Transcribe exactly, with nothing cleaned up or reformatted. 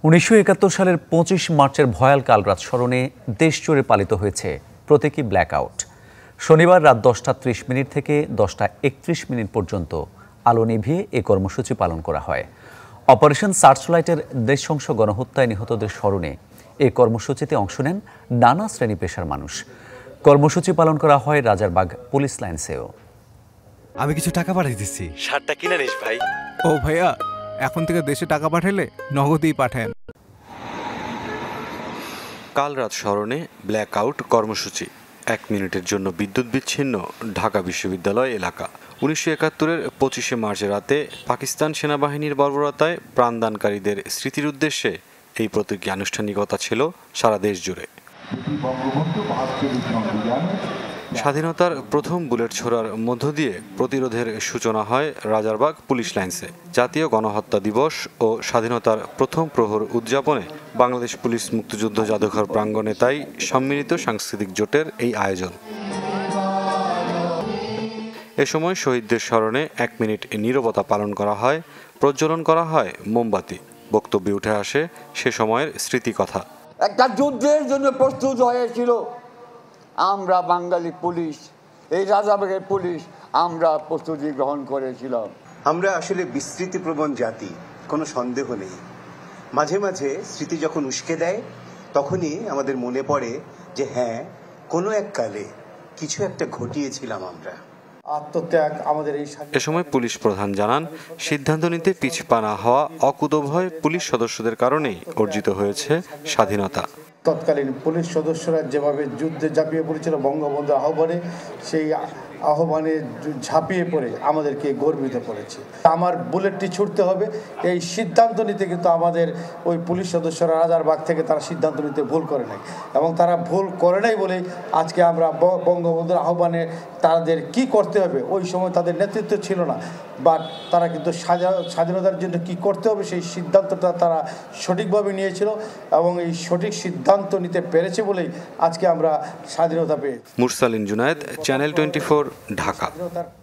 উনিশশো একাত্তর সালের পঁচিশ মার্চের ভয়াল কালরাত স্মরণে দেশ জুড়ে পালিত হয়েছে প্রতীকী ব্ল্যাকআউট। শনিবার রাত দশটা ত্রিশ মিনিট থেকে দশটা একত্রিশ মিনিট পর্যন্ত আলো নিভিয়ে এ কর্মসূচি পালন করা হয়। অপারেশন সার্চলাইটের নৃশংস গণহত্যায় নিহতদের স্মরণে এই কর্মসূচিতে অংশ নেন নানা শ্রেণী পেশার মানুষ। কর্মসূচি পালন করা হয় রাজারবাগ পুলিশ লাইন্সেও। আমি কিছু টাকা পাঠিয়ে দিচ্ছি। শার্টটা কিনে নিস ভাই। ও ভাইয়া, এখন থেকে দেশে টাকা পাঠালে নগদেই পাঠান। কাল রাত স্মরণে ব্ল্যাকআউট কর্মসূচি। এক মিনিটের জন্য বিদ্যুৎ বিচ্ছিন্ন ঢাকা বিশ্ববিদ্যালয় এলাকা। উনিশশো একাত্তরের পঁচিশে মার্চ রাতে পাকিস্তান সেনাবাহিনীর বর্বরতায় প্রাণদানকারীদের স্মৃতির উদ্দেশ্যে এই প্রতীকী আনুষ্ঠানিকতা ছিল সারা দেশ জুড়ে। স্বাধীনতার প্রথম বুলেট ছোড়ার মধ্য দিয়ে প্রতিরোধের সূচনা হয় রাজারবাগ পুলিশ লাইন্সে। জাতীয় গণহত্যা দিবস ও স্বাধীনতার প্রথম প্রহর উদযাপনে বাংলাদেশ পুলিশ মুক্তিযুদ্ধ জাদুঘর প্রাঙ্গণে তাই সম্মিলিত সাংস্কৃতিক জোটের এই আয়োজন। এ সময় শহীদদের স্মরণে এক মিনিট নীরবতা পালন করা হয়, প্রজ্বলন করা হয় মোমবাতি। বক্তব্যে উঠে আসে সে সময়ের স্মৃতিকথা। একটা যুদ্ধের জন্য প্রস্তুত হয়েছিল আমরা বাঙালি পুলিশ, এই রাজাবাগের পুলিশ, আমরা প্রস্তুতি গ্রহণ করেছিলাম। আমরা আসলে বিস্মৃতিপ্রবণ জাতি, কোনো সন্দেহ নেই। মাঝে মাঝে স্মৃতি যখন উস্কে দেয় তখনই আমাদের মনে পড়ে যে হ্যাঁ, কোনো এক কালে কিছু একটা ঘটিয়েছিলাম আমরা। আত্মত্যাগ আমাদের এই। এ সময় পুলিশ প্রধান জানান, সিদ্ধান্ত নিতে পিছপা না হওয়া অকুতোভয় পুলিশ সদস্যদের কারণেই অর্জিত হয়েছে স্বাধীনতা। তৎকালীন পুলিশ সদস্যরা যেভাবে যুদ্ধে ঝাঁপিয়ে পড়েছিল বঙ্গবন্ধুর আহ্বানে, সেই আহ্বানে ঝাঁপিয়ে পড়ে আমাদেরকে গর্বিত করেছে। আমার বুলেটটি ছুটতে হবে এই সিদ্ধান্ত নিতে কিন্তু আমাদের ওই পুলিশ সদস্যরা রাজারবাগ থেকে তারা সিদ্ধান্ত নিতে ভুল করে নাই, এবং তারা ভুল করে নাই বলেই আজকে আমরা বঙ্গবন্ধুর আহ্বানে তাদের কি করতে হবে, ওই সময় তাদের নেতৃত্ব ছিল না, বাট তারা কিন্তু স্বাধীনতার জন্য কি করতে হবে সেই সিদ্ধান্তটা তারা সঠিকভাবে নিয়েছিল, এবং এই সঠিক সিদ্ধান্ত নিতে পেরেছে বলেই আজকে আমরা স্বাধীনতা পেয়ে। Mursalin Junaid, channel twenty four, Dhaka.